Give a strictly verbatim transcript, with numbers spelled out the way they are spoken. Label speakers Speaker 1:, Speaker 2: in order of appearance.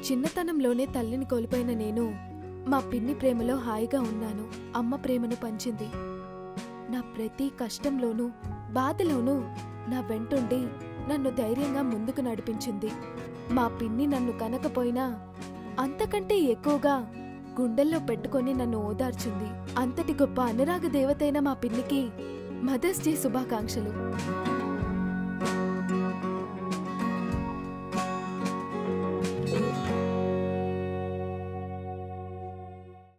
Speaker 1: చిన్నతనంలోనే తల్లిని కోల్పోయిన నేను మా పిన్ని ప్రేమలో హాయిగా ఉన్నాను. అమ్మ ప్రేమను పంచింది. నా ప్రతి కష్టంలోనూ బాధలోనూ నా వెంటుండి నన్ను ధైర్యంగా ముందుకు నడిపించింది. మా పిన్ని నన్ను కనకపోయినా అంతకంటే ఎక్కువగా గుండెల్లో పెట్టుకొని నన్ను ఓదార్చింది. అంతటి గొప్ప అనురాగ దేవతైన మా పిన్నికి మదర్స్ డే శుభాకాంక్షలు.